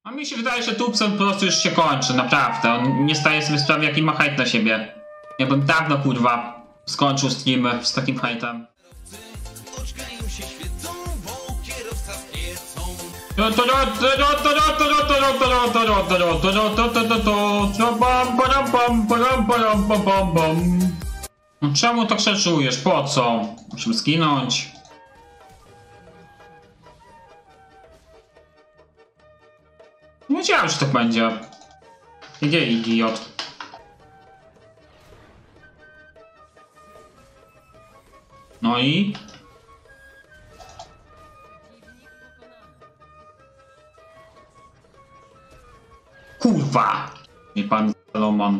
A mi się wydaje, że Tubson po prostu już się kończy, naprawdę. On nie staje sobie sprawy, jaki ma hejt na siebie. Ja bym dawno, kurwa, skończył streamy z takim hejtem. No czemu tak krzyczujesz? Po co? Musimy zginąć. Nie wiedziałem, że tak będzie. Gdzie idiot? No i? Kurwa! Nie pan Salomon.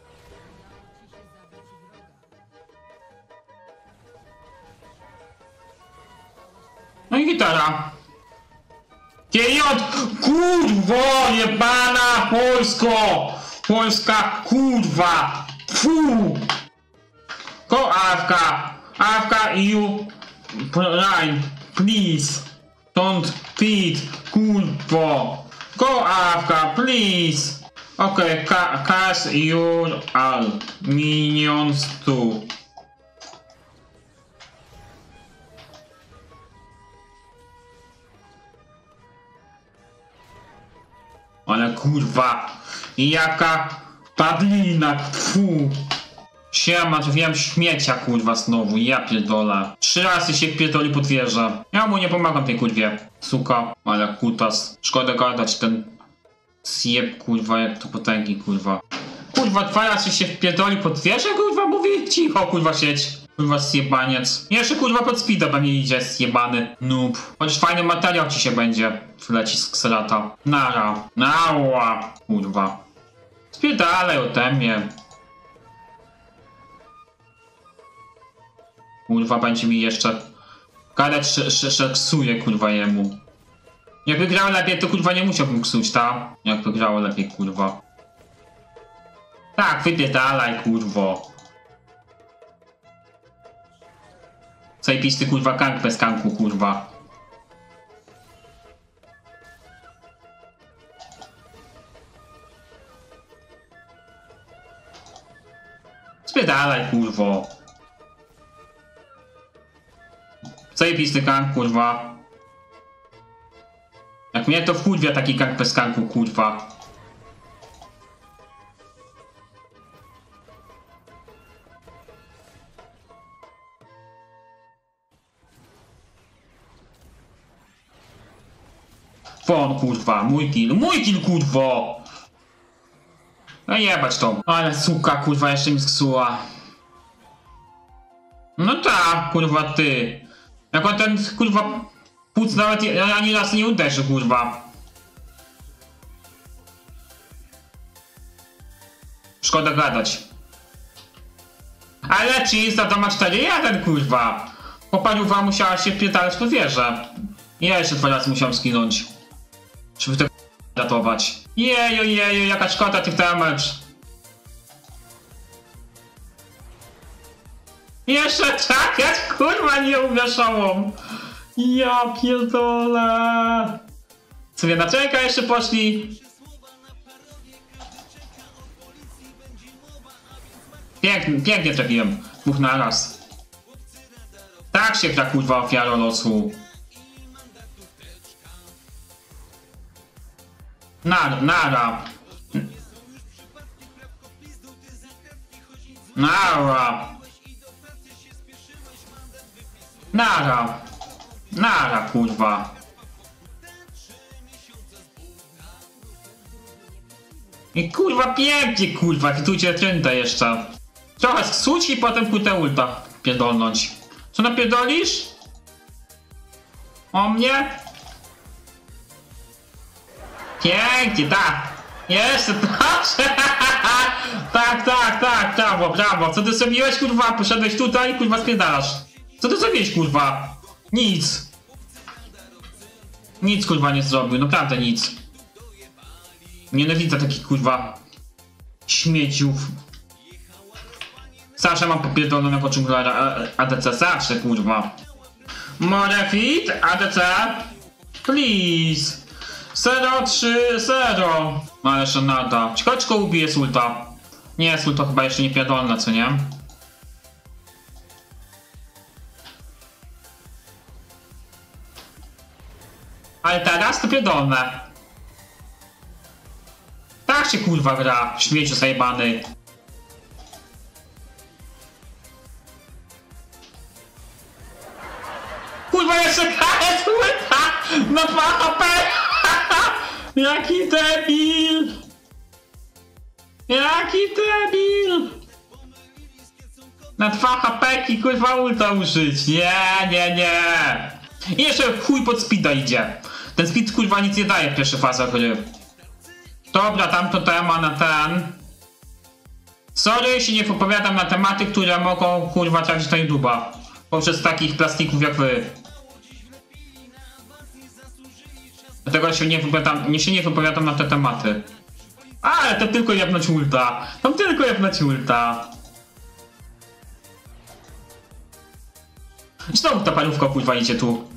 No i gitara. Idiot! Kurwo! Jebana Polsko! Polska kurwa! Fu! Go Afka! Afka you line, please! Don't feed, kurwo! Go Afka, please! Okay, cast your all minions too. Ale kurwa, jaka padlina, fu. Siema, to wiem śmiecia kurwa znowu, ja pierdolę. 3 razy się pierdoli pod wieżę. Ja mu nie pomagam tej kurwie, suka. Ale kutas, szkoda gadać ten zjeb kurwa, jak to potęgi kurwa. Kurwa, 2 razy się pierdoli pod wieżę, kurwa, mówi cicho kurwa sieć. Kurwa zjebaniec. Jeszcze kurwa pod speeda pewnie idzie, zjebany noob. Chociaż fajny materiał ci się będzie wleci z kselata. Nara. Nała. Kurwa. Spierdalaj ode mnie. Kurwa, będzie mi jeszcze gadać, że ksuje kurwa jemu. Jakby grał lepiej, to kurwa nie musiałbym ksuć, ta? Jakby grało lepiej, kurwa. Tak, wypierdalaj, kurwo. Zajebisty kurwa kank bez kanku, kurwa. Spierdalaj, kurwo. Zajebisty kank, kurwa. Jak mnie to wkurwia taki kank bez kanku, kurwa. Fon, kurwa, mój kill, kurwo! No jebać to. Ale suka, kurwa, jeszcze mi sksuła. No tak, kurwa, ty. Jak on ten, kurwa, płuc nawet ani raz nie uderzy, kurwa. Szkoda gadać. Ale Cheese to ma 4-1, kurwa. Popaniuwa musiała się wpierdalać po wieżę. Ja jeszcze 2 razy musiałem skinąć. Żeby to ratować. Jeju, jaka szkoda tych damage. Jeszcze czekać, kurwa, nie umieszałam. Ja pierdolę. Sobie na czeka jeszcze poszli. Pięknie trafiłem. 2 na raz. Tak się gra, kurwa, ofiara losu. Nara. Nara, kurwa. I kurwa pięknie, kurwa, hitujcie trynta jeszcze. Trochę sksuć i potem kutę ulta pierdolnąć. Co napierdolisz? O mnie? Pięknie, tak. Jeszcze, dobrze. Tak, brawo. Co ty zrobiłeś, kurwa? Poszedłeś tutaj, kurwa, spierdalasz. Co ty zrobiłeś, kurwa? Nic. Nic, kurwa, nie zrobił, naprawdę nic. Nienawidzę takich, kurwa, śmieciów. Zawsze mam popierdolonego dżunglera ADC, zawsze, kurwa. More fit, ADC, please. 0-3-0. Ale żenada. Ciekawe, czy go ubije z ulta. Nie, z ulta chyba jeszcze nie pierdolne, co nie? Ale teraz to pierdolne. Tak się kurwa gra, śmieciu zajebany. Kurwa, jeszcze KS ulta na 2 HP. Jaki debil. Jaki debil. Na 2 HP kurwa ulta użyć. Nie. I jeszcze chuj pod speeda idzie. Ten speed kurwa nic nie daje w pierwszej fazie gry. Dobra, tamto temat na ten. Sorry, jeśli nie wypowiadam na tematy, które mogą kurwa trafić na YouTube'a. Poprzez takich plastików jak wy. Dlatego się nie wypowiadam na te tematy. Ale to tylko jebnąć ulta. Tam tylko jebnąć ulta. Znowu ta parówka kurwa idzie tu.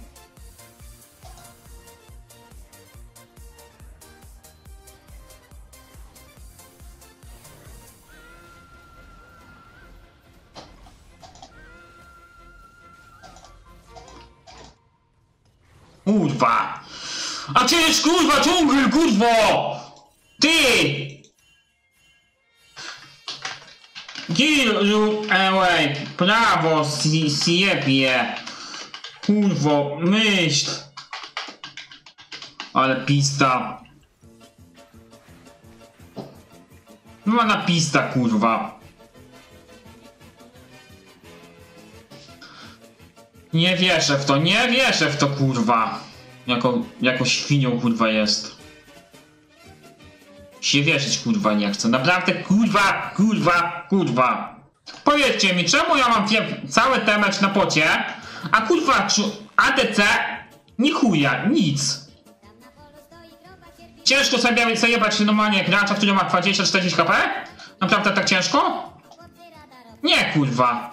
Kurwa! A przecież kurwa dżungel, kurwo! Ty! Gilu away, prawo siebie. Kurwo, myśl. Ale pista. No na pista, kurwa. Nie wierzę w to, kurwa. Jako świnią, kurwa, jest. Się wierzyć, kurwa, nie chcę. Naprawdę, kurwa. Powiedzcie mi, czemu ja mam cały temat na pocie, a kurwa, ADC, ni chuja, nic. Ciężko sobie zajebać normalnie gracza, który ma 20-40 HP? Naprawdę tak ciężko? Nie, kurwa.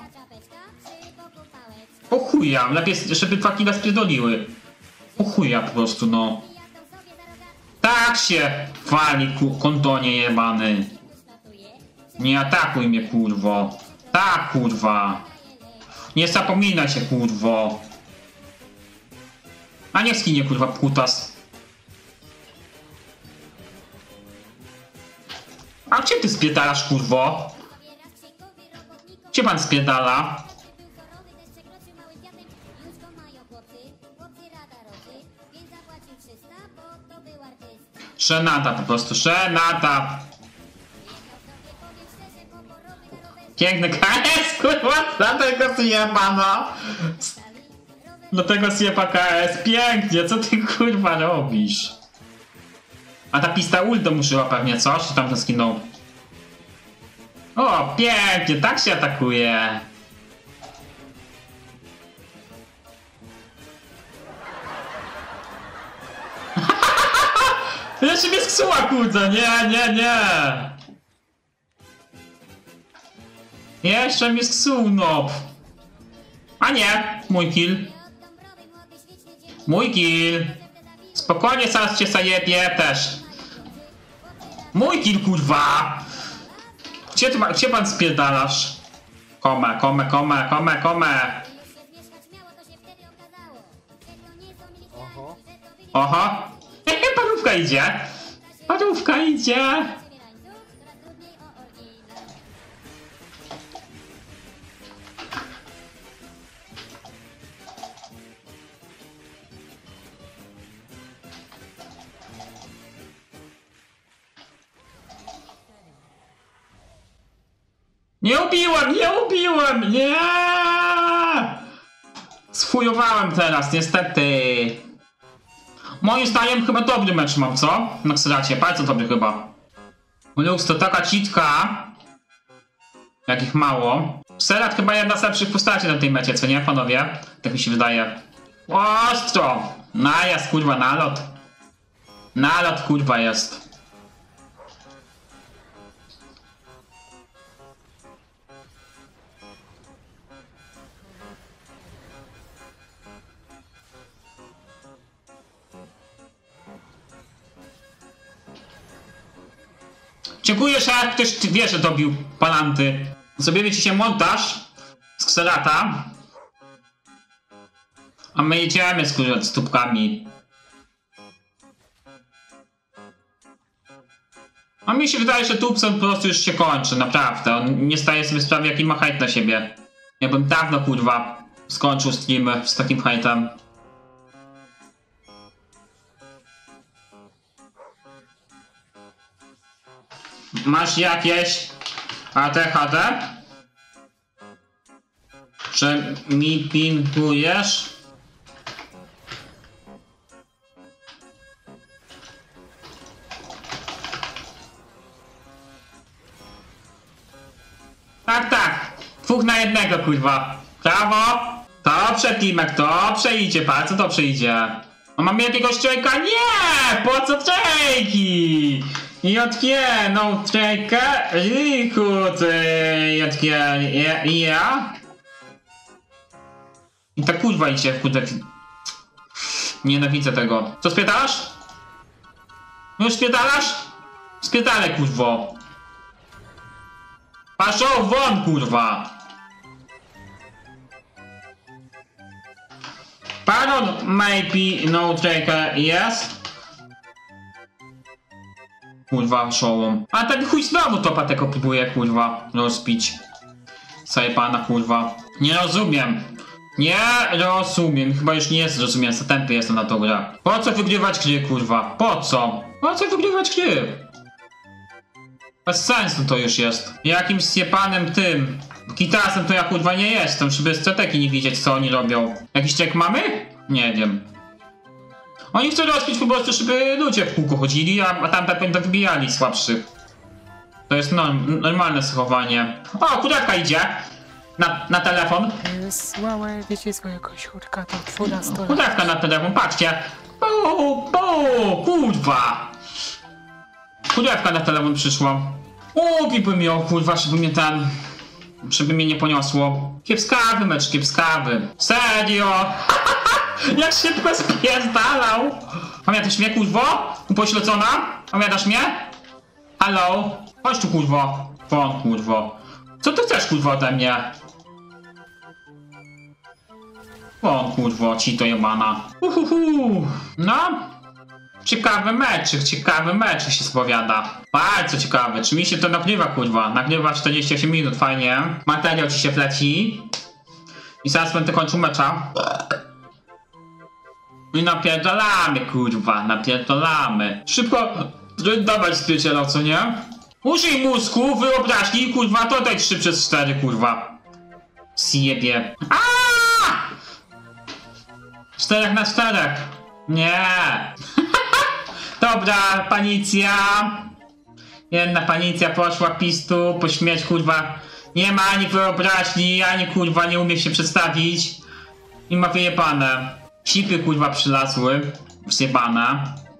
Po chuja, lepiej, żeby 2 killa spierdoliły. Po chuja po prostu, no. Tak się wali, kontonie jebany. Nie atakuj mnie, kurwo. Tak, kurwa. Nie zapominaj się, kurwo. A niech skinie, kurwa, kutas. A gdzie ty spiedalasz, kurwo? Gdzie pan spiedala? Żenada po prostu, żenada. Piękny KS, kurwa, dlatego zjebano. Dlatego zjeba KS, pięknie, co ty kurwa robisz? A ta pista ulta muszyła pewnie coś, czy tam to skinął? O, pięknie, tak się atakuje. Jeszcze mnie sksuła, kurde, nie. Jeszcze mnie sksuł, no. A nie, mój kill. Mój kill. Spokojnie, zaraz cię zajebie też. Mój kill, kurwa. Gdzie pan spierdalasz? Kome. Oho. Parówka idzie. Nie ubiłem, nie! Sfujowałem teraz, niestety. Moim zdaniem chyba dobry mecz mam, co? Na Xeracie, bardzo dobry chyba. Lux to taka citka. Jakich mało. Xerath chyba jedna z lepszych postaci na tej mecie, co nie, panowie? Tak mi się wydaje. Ostro! Najazd, kurwa, nalot. Nalot, kurwa, jest. Dziękuję, że ktoś wie, że dobił palanty. Zrobimy ci się montaż z Xerata. A my jedziemy z tubkami. A mi się wydaje, że Tubson po prostu już się kończy, naprawdę. On nie staje sobie sprawy, jaki ma hejt na siebie. Ja bym dawno, kurwa, skończył streamy z takim hejtem. Masz jakieś ADHD? Czy mi pingujesz? Tak. 2 na 1, kurwa. Brawo! Dobrze, Timek, dobrze idzie, bardzo dobrze idzie. A mamy jakiegoś człowieka? Nie! Po co człowieki? JG, no człowieka, Richard, JG, ja? I ta kurwa idzie, kurde. Nienawidzę tego. Co, spierdalasz? Już spierdalasz? Spierdalaj, kurwo. Paszą won, kurwa. Pardon, maybe no tracker, yes? Kurwa, szołom. A ten chuj znowu topa tego próbuje, kurwa, rozpić. Sobie pana, kurwa. Nie rozumiem. Nie rozumiem. Chyba już nie jest rozumiem, za tępy jestem na tą grę. Po co wygrywać gry, kurwa? Po co? Po co wygrywać gry? Bez sensu to już jest. Jakimś zjebanym tym gitarasem to ja, kurwa, nie jestem, żeby strategii nie widzieć, co oni robią. Jakiś czek mamy? Nie wiem. Oni chcą rozpić po prostu, żeby ludzie w kółko chodzili, a tam tak będą wybijali słabszych. To jest normalne zachowanie. O, kurewka idzie! Na telefon. Złamę, wiecie co, jakoś chórka to 12 lat. Kurewka na telefon, patrzcie! Kurwa! Kurewka na telefon przyszła. Bym ją, kurwa, żeby mnie nie poniosło. Kiepskawy mecz, kiepskawy. Serio! Jak szybko spierdalał! Pamiętasz mnie, kurwo? Upośledzona? Pamiętasz mnie? Halo? Chodź tu, kurwo. Won, kurwo. Co ty chcesz, kurwo, ode mnie? Won, kurwo, ci to jebana. No. Ciekawy mecz się spowiada. Bardzo ciekawy. Czy mi się to nagrywa, kurwa? Nagrywa 48 minut, fajnie. Materiał ci się pleci. I zaraz będę kończył mecza. I napierdolamy, kurwa, napierdolamy. Szybko dawać spierdzielał, co nie? Użyj mózgu, wyobraźni, kurwa, to daj 3/4, kurwa. Zjebie. Aaaa! 4 na 4. Nie. Dobra, panicja. Jedna panicja poszła pistu, po śmierć, kurwa. Nie ma ani wyobraźni, ani, kurwa, nie umie się przedstawić. I ma wyjebane. Sipy, kurwa, przylazły. Zjebane.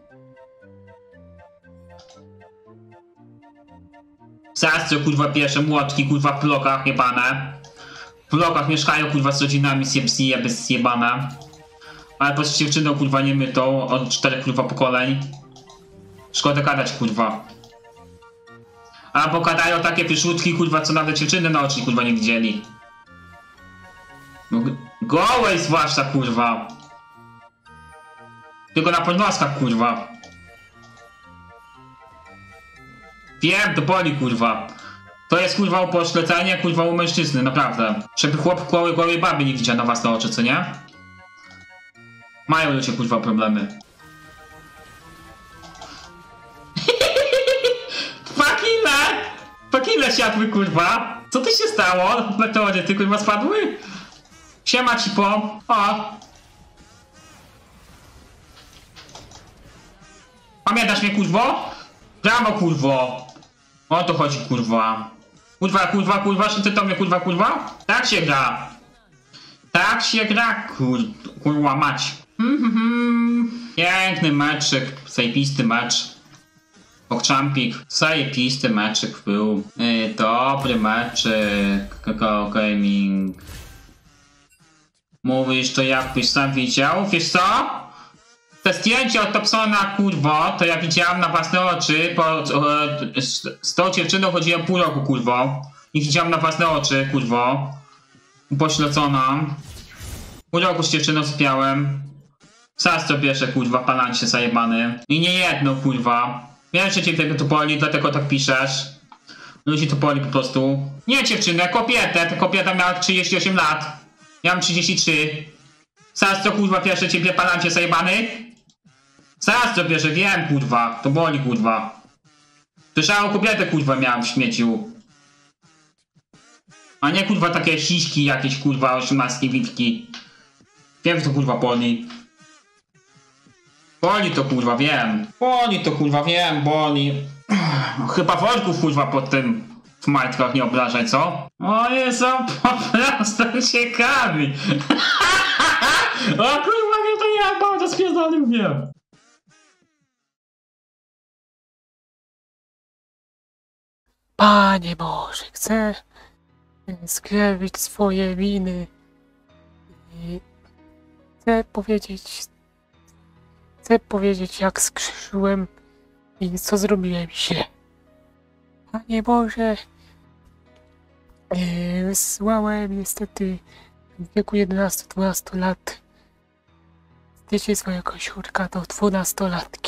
Zastro, kurwa, bierze młotki, kurwa, w blokach jebane. W blokach mieszkają, kurwa, z rodzinami zjebane. Ale po dziewczyną, kurwa, nie mytą od 4, kurwa, pokoleń. Szkoda gadać, kurwa. Albo gadają takie wyszutki, kurwa, co nawet dziewczyny na oczy, kurwa, nie widzieli. No, gołej zwłaszcza, kurwa. Tylko na podnoskach, kurwa. Wiem, to boli, kurwa. To jest, kurwa, upośledzenie, kurwa, u mężczyzny, naprawdę. Żeby chłop gołej baby nie widział na własne oczy, co nie? Mają ludzie, kurwa, problemy. Fakile siadły, kurwa. Co ty się stało? Meteory, ty, kurwa, spadły? Siema, cipo. O. Pamiętasz mnie, kurwo? Brawo, kurwo. O to chodzi, kurwa. Kurwa, czy ty to mnie, kurwa? Tak się gra. Tak się gra, kurwa mać. Piękny meczyk, zajebisty mecz. Pokczampik, zajebisty meczyk był. Dobry meczyk. Kakao Gaming. Mówisz to jakbyś sam widział? Wiesz co? Te zdjęcie od Thompsona, kurwo, to ja widziałam na własne oczy, z tą dziewczyną chodziłem pół roku, kurwo. I widziałam na własne oczy, kurwo. Poślecona. Pół roku z dziewczyną sypiałem. Zaraz to bierze, kurwa, palancie zajebany. I nie jedno, kurwa. Wiem, że ciebie to boli, dlatego tak piszesz. Ludzi to boli po prostu. Nie dziewczynę, kobietę. Ta kobieta miała 38 lat. Ja mam 33. Zaraz to, kurwa, bierze ciebie palancie zajebany. Zaraz to bierze, wiem, kurwa. To boli, kurwa. Słyszałą kobietę, kurwa, miałem w śmieciu. A nie, kurwa, takie siśki jakieś, kurwa, 18 witki. Wiem, że to, kurwa, boli. Boli to, kurwa, wiem. Boli to, kurwa, wiem, boli. Chyba worków, kurwa, pod tym w majtkach nie obrażaj, co? Oni są po prostu ciekawi. O, kurwa, nie, to ja bardzo spierdolił, wiem. Panie Boże, chcę skrewić swoje winy. I chcę powiedzieć, jak skrzyżyłem i co zrobiłem się. Panie Boże, wysłałem niestety w wieku 11-12 lat dzieci swojego siurka do 12-latki.